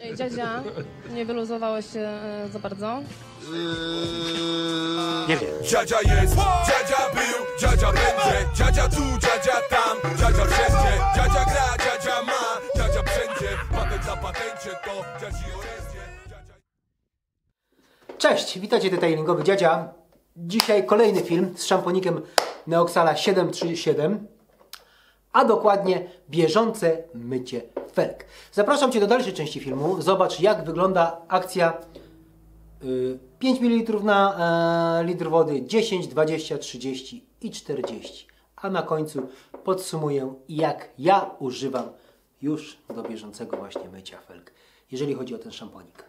Ej, dziadzia, nie wyluzowałeś się za bardzo? Nie wiem. Dziadzia jest, dziadzia był, dziadzia będzie, dziadzia tu, dziadzia tam, dziadzia wszędzie, dziadzia gra, dziadzia ma, dziadzia wszędzie, patent na patencie to dziadzi orędzie. Cześć, witajcie detailingowy dziadzia. Dzisiaj kolejny film z szamponikiem Neoxala 737, a dokładnie bieżące mycie felg. Zapraszam Cię do dalszej części filmu. Zobacz, jak wygląda akcja 5 ml na litr wody, 10, 20, 30 i 40. A na końcu podsumuję, jak ja używam już do bieżącego właśnie mycia felg, jeżeli chodzi o ten szamponik.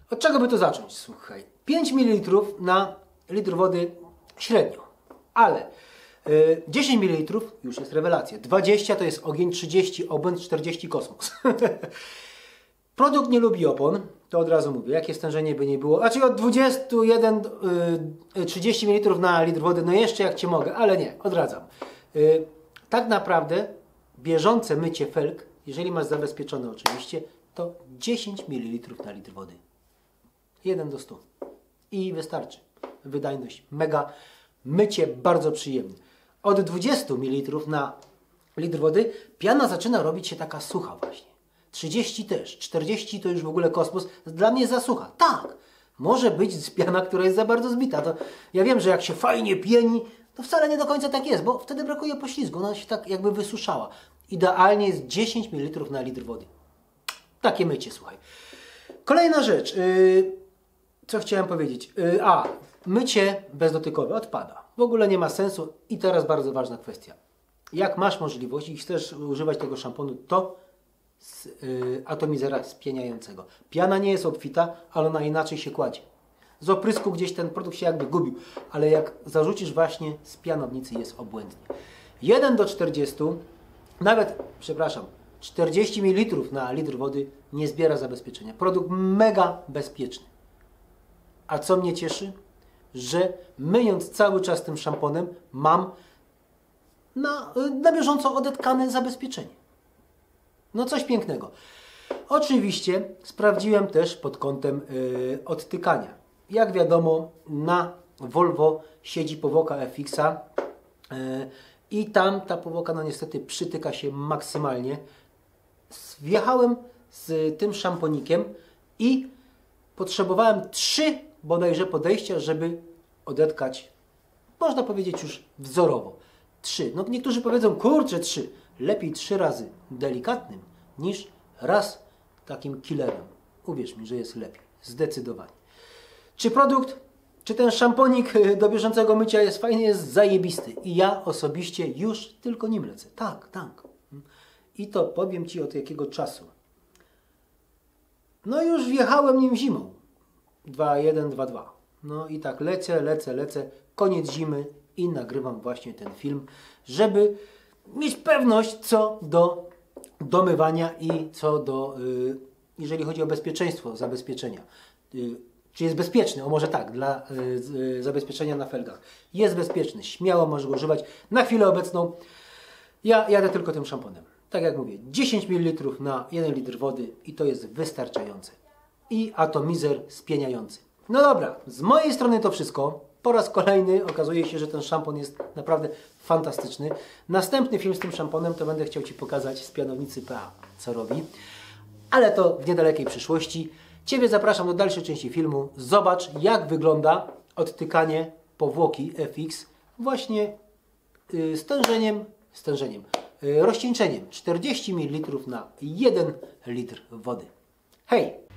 Od czego by to zacząć? Słuchaj, 5 ml na litr wody średnio, ale 10 ml już jest rewelacja, 20 to jest ogień, 30 obłęd, 40 kosmos. Produkt nie lubi opon, to od razu mówię, jakie stężenie by nie było. Znaczy od 21, 30 ml na litr wody, no jeszcze jak Cię mogę, ale nie, odradzam. Tak naprawdę bieżące mycie felg, jeżeli masz zabezpieczone oczywiście, to 10 ml na litr wody. 1 do 100. I wystarczy. Wydajność mega. Mycie bardzo przyjemne. Od 20 ml na litr wody piana zaczyna robić się taka sucha właśnie. 30 też. 40 to już w ogóle kosmos. Dla mnie za sucha. Tak. Może być piana, która jest za bardzo zbita. To ja wiem, że jak się fajnie pieni, to wcale nie do końca tak jest, bo wtedy brakuje poślizgu. Ona się tak jakby wysuszała. Idealnie jest 10 ml na litr wody. Takie mycie, słuchaj. Kolejna rzecz. Co chciałem powiedzieć? Mycie bezdotykowe odpada. W ogóle nie ma sensu. I teraz bardzo ważna kwestia. Jak masz możliwość i chcesz używać tego szamponu, to z atomizera spieniającego. Piana nie jest obfita, ale ona inaczej się kładzie. Z oprysku gdzieś ten produkt się jakby gubił, ale jak zarzucisz właśnie z pianownicy, jest obłędnie. 1 do 40, nawet, przepraszam, 40 ml na litr wody nie zbiera zabezpieczenia. Produkt mega bezpieczny. A co mnie cieszy? Że myjąc cały czas tym szamponem mam na bieżąco odetkane zabezpieczenie. No coś pięknego. Oczywiście sprawdziłem też pod kątem odtykania. Jak wiadomo, na Volvo siedzi powłoka FX-a i tam ta powłoka no niestety przytyka się maksymalnie. Wjechałem z tym szamponikiem i potrzebowałem 3 bodajże podejścia, żeby odetkać, można powiedzieć już wzorowo. 3. No niektórzy powiedzą, kurczę 3. Lepiej 3 razy delikatnym niż raz takim killerem. Uwierz mi, że jest lepiej. Zdecydowanie. Czy produkt, czy ten szamponik do bieżącego mycia jest fajny, jest zajebisty. I ja osobiście już tylko nim lecę. Tak, tak. I to powiem Ci od jakiego czasu. No już wjechałem nim zimą. 2.1, 2.2. No i tak lecę. Koniec zimy i nagrywam właśnie ten film, żeby mieć pewność co do domywania i co do, jeżeli chodzi o bezpieczeństwo zabezpieczenia. Czy jest bezpieczny? O może tak, dla zabezpieczenia na felgach. Jest bezpieczny, śmiało możesz go używać. Na chwilę obecną ja jadę tylko tym szamponem. Tak jak mówię, 10 ml na 1 litr wody i to jest wystarczające. I atomizer spieniający. No dobra, z mojej strony to wszystko. Po raz kolejny okazuje się, że ten szampon jest naprawdę fantastyczny. Następny film z tym szamponem to będę chciał Ci pokazać z pianownicy PA, co robi. Ale to w niedalekiej przyszłości. Ciebie zapraszam do dalszej części filmu. Zobacz, jak wygląda odtykanie powłoki FX właśnie rozcieńczeniem 40 ml na 1 litr wody. Hej!